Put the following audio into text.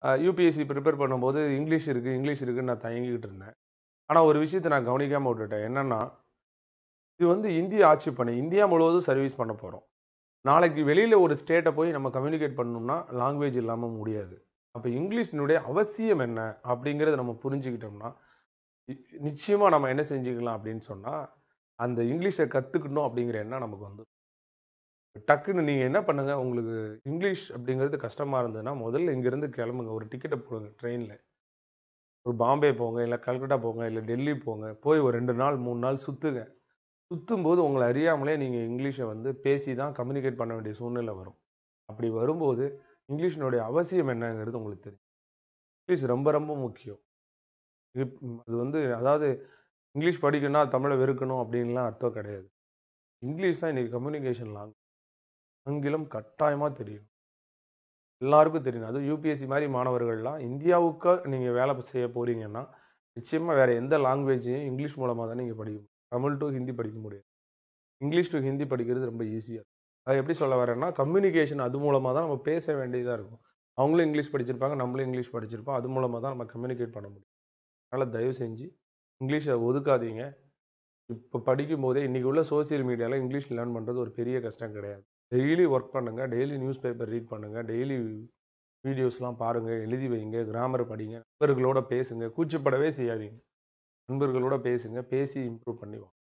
UPSC prepare பண்ணும்போது English இருக்குன்னு நான் தயங்கிக்கிட்டு இருந்தேன். ஆனால் ஒரு விஷயத்தை நான் கவனிக்காமல் விட்டுட்டேன். என்னென்னா, இது வந்து இந்திய ஆட்சி பணி. இந்தியா முழுவதும் சர்வீஸ் பண்ண போகிறோம். நாளைக்கு வெளியில் ஒரு ஸ்டேட்டை போய் நம்ம கம்யூனிகேட் பண்ணணும்னா லாங்குவேஜ் இல்லாமல் முடியாது. அப்போ இங்கிலீஷினுடைய அவசியம் என்ன அப்படிங்கிறத நம்ம புரிஞ்சுக்கிட்டோம்னா, நிச்சயமாக நம்ம என்ன செஞ்சுக்கலாம் அப்படின்னு சொன்னால், அந்த இங்கிலீஷை கற்றுக்கணும் அப்படிங்கிற எண்ணம் நமக்கு வந்து டக்குன்னு நீங்கள் என்ன பண்ணுங்கள், உங்களுக்கு இங்கிலீஷ் அப்படிங்கிறது கஷ்டமாக இருந்ததுன்னா முதல்ல இங்கேருந்து கிளம்புங்க. ஒரு டிக்கெட்டை போடுங்க ட்ரெயினில். ஒரு பாம்பே போங்க, இல்லை கல்கட்டா போங்க, இல்லை டெல்லி போங்க. போய் ஒரு 2 நாள் 3 நாள் சுற்றுங்க. சுற்றும்போது உங்களை அறியாமலே நீங்கள் இங்கிலீஷை வந்து பேசி தான் கம்யூனிகேட் பண்ண வேண்டிய சூழ்நிலை வரும். அப்படி வரும்போது இங்கிலீஷினுடைய அவசியம் என்னங்கிறது உங்களுக்கு தெரியும். இங்கிலீஷ் ரொம்ப ரொம்ப முக்கியம். அது வந்து அதாவது இங்கிலீஷ் படிக்கணும்னா தமிழை வெறுக்கணும் அப்படின்லாம் அர்த்தம் கிடையாது. இங்கிலீஷ் தான் இன்றைக்கி கம்யூனிகேஷன் லாங்குவேஜ். ஆங்கிலம் கட்டாயமாக தெரியும். எல்லாருக்கும் தெரியும். அதுவும் யூபிஎஸ்சி மாதிரி மாணவர்கள்லாம் இந்தியாவுக்கு நீங்கள் வேலை செய்ய போகிறீங்கன்னா, நிச்சயமாக வேறு எந்த லாங்குவேஜையும் இங்கிலீஷ் மூலமாக தான் நீங்கள் படிக்க முடியும். தமிழ் டு ஹிந்தி படிக்க முடியாது. இங்கிலீஷ் டு ஹிந்தி படிக்கிறது ரொம்ப ஈஸியாக இருக்கும். அது எப்படி சொல்ல வரேன்னா, கம்யூனிகேஷன் அது மூலமாக தான் நம்ம பேச வேண்டியதாக இருக்கும். அவங்களும் இங்கிலீஷ் படிச்சிருப்பாங்க, நம்மளும் இங்கிலீஷ் படிச்சிருப்போம். அது மூலமாக தான் நம்ம கம்யூனிகேட் பண்ண முடியும். அதனால் தயவு செஞ்சு இங்கிலீஷை ஒதுக்காதீங்க. இப்போ படிக்கும்போதே இன்றைக்கி உள்ள சோசியல் மீடியாவில் இங்கிலீஷ் லேர்ன் பண்ணுறது ஒரு பெரிய கஷ்டம் கிடையாது. டெய்லி ஒர்க் பண்ணுங்கள், டெய்லி நியூஸ் பேப்பர் ரீட் பண்ணுங்கள், டெய்லி வீடியோஸ்லாம் பாருங்கள், எழுதி வைங்க, கிராமர் படிங்க, நண்பர்களோட பேசுங்க, கூச்சப்படவே செய்யாதீங்க. நண்பர்களோட பேசுங்க, பேசி இம்ப்ரூவ் பண்ணி வாங்க.